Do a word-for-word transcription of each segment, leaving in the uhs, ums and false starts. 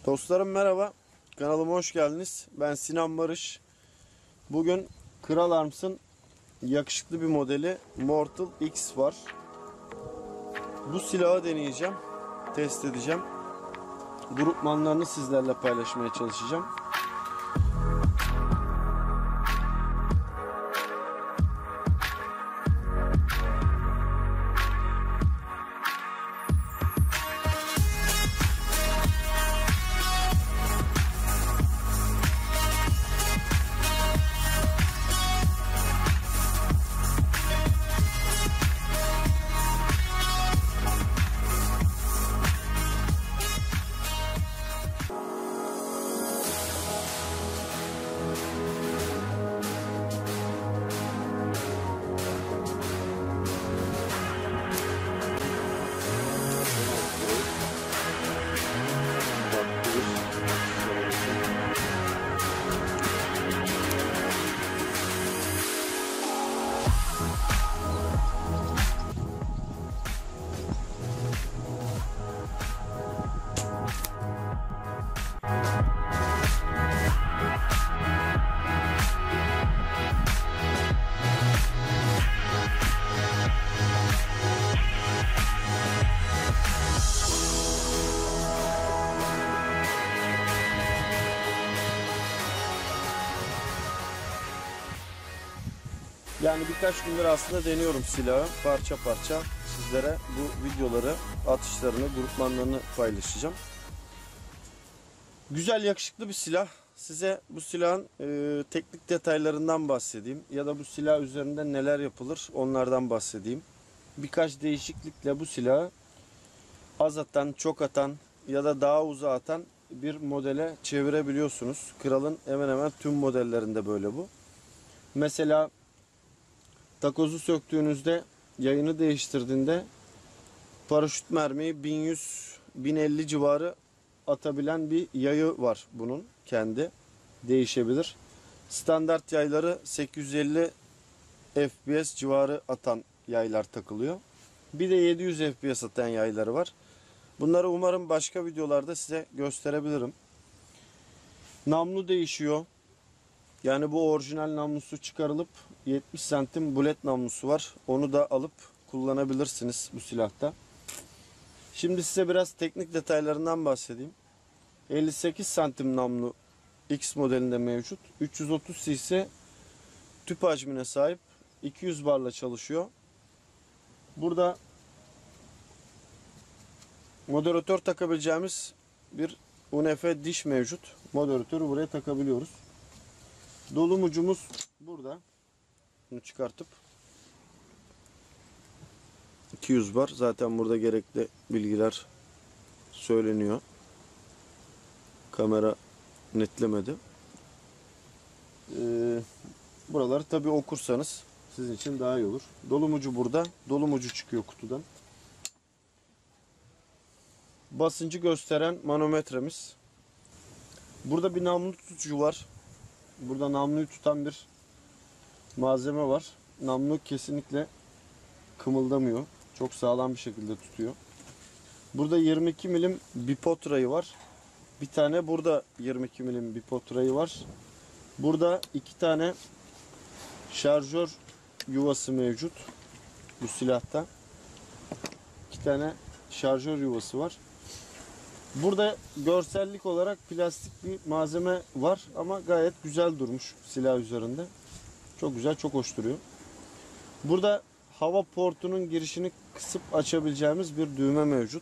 Dostlarım merhaba, kanalıma hoş geldiniz. Ben Sinan Barış. Bugün Kral Arms'ın yakışıklı bir modeli Mortal X var. Bu silahı deneyeceğim, test edeceğim. Grupmanlarını sizlerle paylaşmaya çalışacağım. Yani birkaç gündür aslında deniyorum silahı parça parça. Sizlere bu videoları, atışlarını, grupmanlarını paylaşacağım. Güzel, yakışıklı bir silah. Size bu silahın e, teknik detaylarından bahsedeyim. Ya da bu silah üzerinde neler yapılır onlardan bahsedeyim. Birkaç değişiklikle bu silahı az atan, çok atan ya da daha uzağa atan bir modele çevirebiliyorsunuz. Kral'ın hemen hemen tüm modellerinde böyle bu. Mesela takozu söktüğünüzde, yayını değiştirdiğinde paraşüt mermiyi bin yüz bin elli civarı atabilen bir yayı var bunun kendi. Değişebilir. Standart yayları sekiz yüz elli F P S civarı atan yaylar takılıyor. Bir de yedi yüz F P S atan yayları var. Bunları umarım başka videolarda size gösterebilirim. Namlu değişiyor. Yani bu orijinal namlusu çıkarılıp yetmiş santim bullet namlusu var. Onu da alıp kullanabilirsiniz bu silahta. Şimdi size biraz teknik detaylarından bahsedeyim. elli sekiz santim namlu X modelinde mevcut. üç yüz otuz cc tüp hacmine sahip. iki yüz barla çalışıyor. Burada moderatör takabileceğimiz bir U N F diş mevcut. Moderatörü buraya takabiliyoruz. Dolumucumuz burada. Bunu çıkartıp iki yüz bar. Zaten burada gerekli bilgiler söyleniyor. Kamera netlemedi. Ee, buraları tabi okursanız sizin için daha iyi olur. Dolumucu burada. Dolumucu çıkıyor kutudan. Basıncı gösteren manometremiz. Burada bir namlu tutucu var. Burada namluyu tutan bir malzeme var. Namlu kesinlikle kımıldamıyor. Çok sağlam bir şekilde tutuyor. Burada yirmi iki milim bipod rayı var. Bir tane burada yirmi iki milim bipod rayı var. Burada iki tane şarjör yuvası mevcut. Bu silahta. İki tane şarjör yuvası var. Burada görsellik olarak plastik bir malzeme var ama gayet güzel durmuş silah üzerinde. Çok güzel, çok hoş duruyor. Burada hava portunun girişini kısıp açabileceğimiz bir düğme mevcut.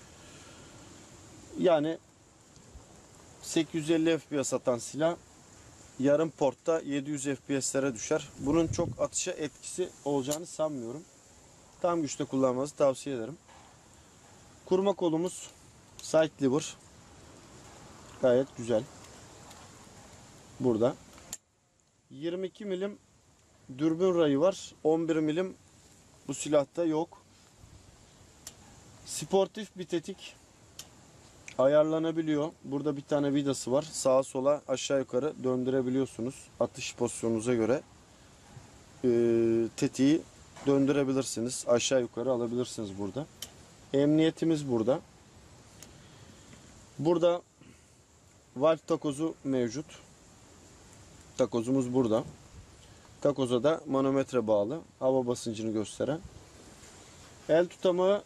Yani sekiz yüz elli F P S atan silah yarım portta yedi yüz F P S'lere düşer. Bunun çok atışa etkisi olacağını sanmıyorum. Tam güçte kullanmanızı tavsiye ederim. Kurma kolumuz side lever. Gayet güzel. Burada yirmi iki milim dürbün rayı var. on bir milim bu silahta yok. Sportif bir tetik. Ayarlanabiliyor. Burada bir tane vidası var. Sağa sola aşağı yukarı döndürebiliyorsunuz. Atış pozisyonunuza göre e, tetiği döndürebilirsiniz. Aşağı yukarı alabilirsiniz burada. Emniyetimiz burada. Burada valve takozu mevcut. Takozumuz burada. Takoza da manometre bağlı. Hava basıncını gösteren. El tutamağı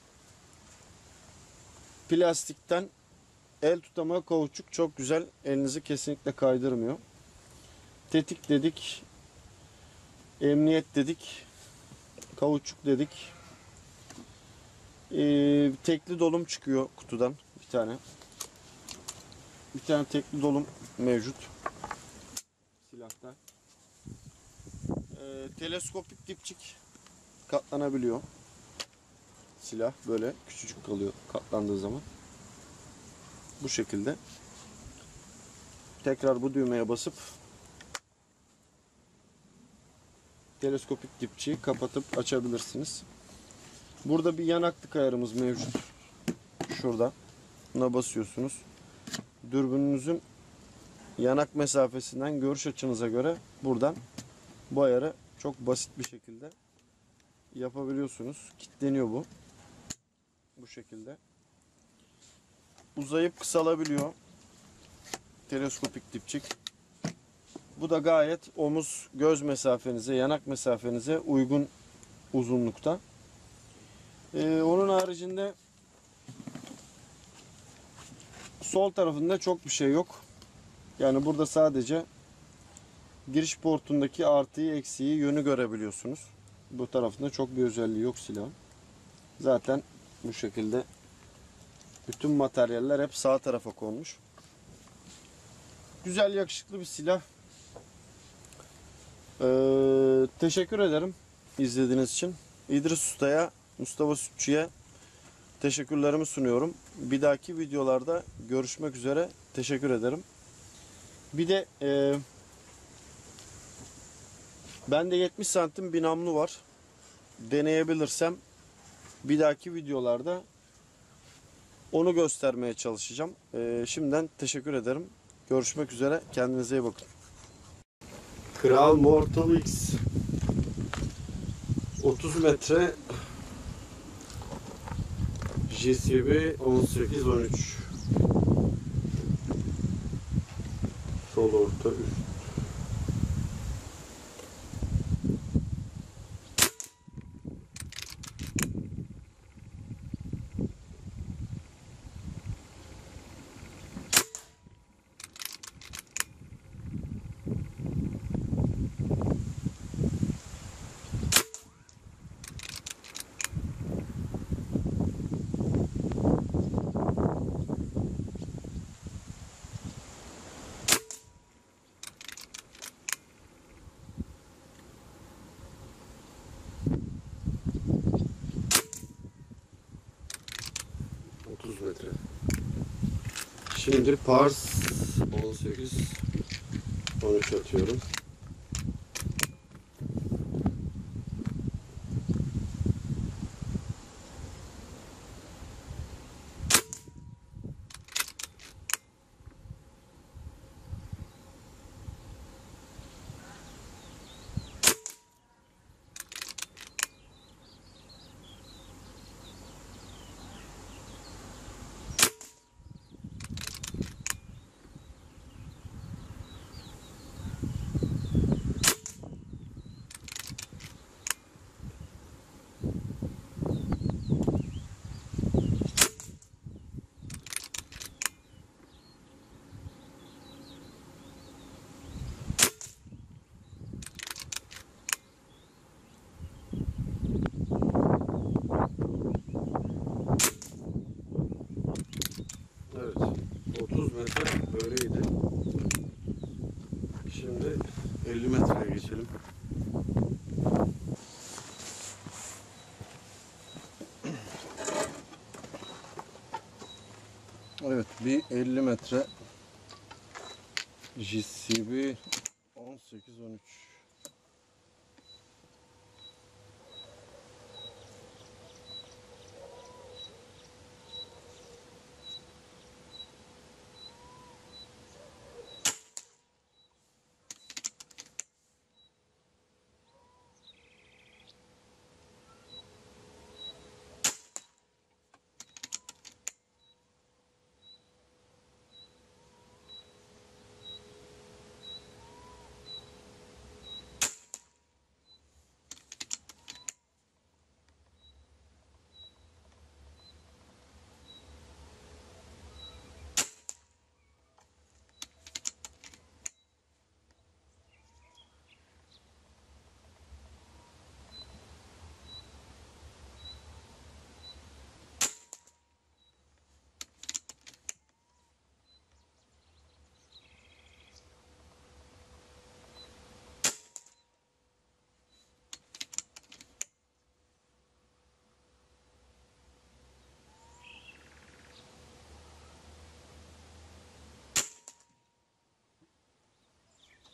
plastikten. El tutamağı kauçuk, çok güzel. Elinizi kesinlikle kaydırmıyor. Tetik dedik. Emniyet dedik. Kauçuk dedik. Ee, tekli dolum çıkıyor kutudan. Bir tane. Bir tane tekli dolum mevcut. Silahta. Ee, teleskopik dipçik katlanabiliyor. Silah böyle küçücük kalıyor katlandığı zaman. Bu şekilde. Tekrar bu düğmeye basıp teleskopik dipçiyi kapatıp açabilirsiniz. Burada bir yanaklık ayarımız mevcut. Şurada. Buna basıyorsunuz. Dürbününüzün yanak mesafesinden görüş açınıza göre buradan bu ayarı çok basit bir şekilde yapabiliyorsunuz. Kilitleniyor bu. Bu şekilde. Uzayıp kısalabiliyor. Teleskopik dipçik. Bu da gayet omuz göz mesafenize, yanak mesafenize uygun uzunlukta. Ee, onun haricinde sol tarafında çok bir şey yok. Yani burada sadece giriş portundaki artıyı, eksiği, yönü görebiliyorsunuz. Bu tarafında çok bir özelliği yok silahın. Zaten bu şekilde bütün materyaller hep sağ tarafa konmuş. Güzel, yakışıklı bir silah. Ee, teşekkür ederim izlediğiniz için. İdris Usta'ya, Mustafa Sütçü'ye teşekkürlerimi sunuyorum. Bir dahaki videolarda görüşmek üzere. Teşekkür ederim. Bir de e, bende yetmiş santim bir namlu var. Deneyebilirsem bir dahaki videolarda onu göstermeye çalışacağım. E, şimdiden teşekkür ederim. Görüşmek üzere. Kendinize iyi bakın. Kral Mortal X otuz metre J C B on sekiz on üç sol orta üst. otuz metre. Şimdi pars on sekiz on üç atıyorum. Evet, otuz metre böyleydi. Şimdi elli metreye geçelim. Evet, bir elli metre J C B on sekiz on üç.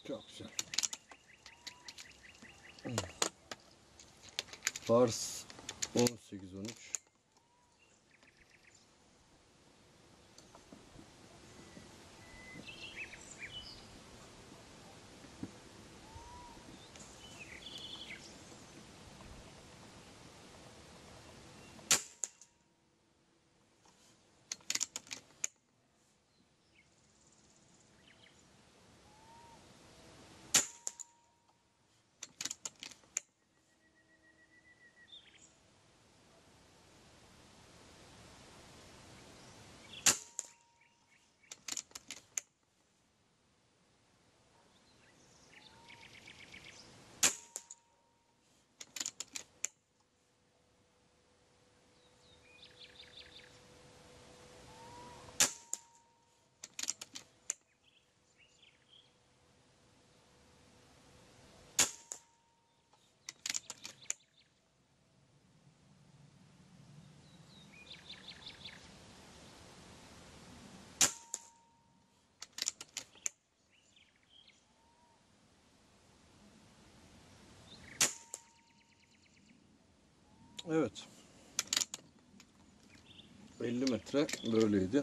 Çok güzel. Fars on sekiz on üç. Evet. elli metre böyleydi.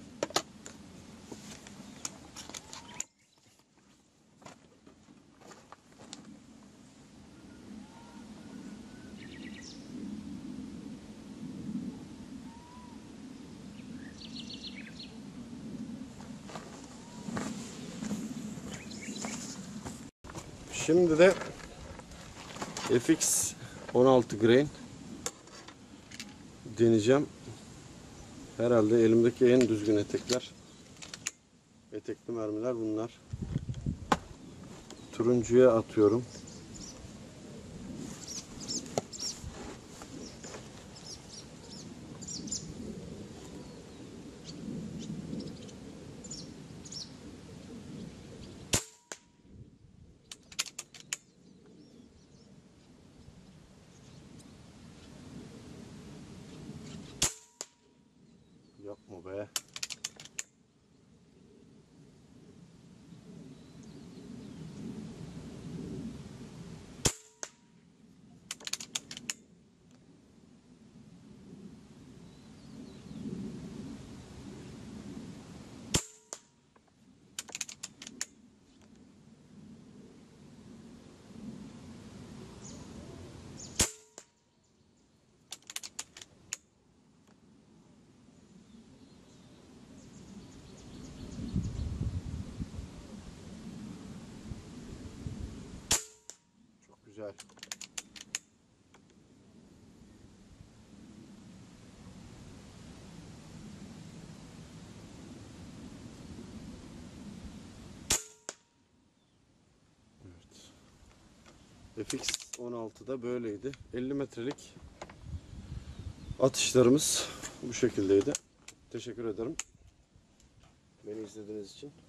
Şimdi de F X on altı grain deneyeceğim. Herhalde elimdeki en düzgün etekler. Etekli mermiler bunlar. Turuncuya atıyorum. Yapma be. Çok güzel. Evet. F X on altıda böyleydi. elli metrelik atışlarımız bu şekildeydi. Teşekkür ederim. Beni izlediğiniz için.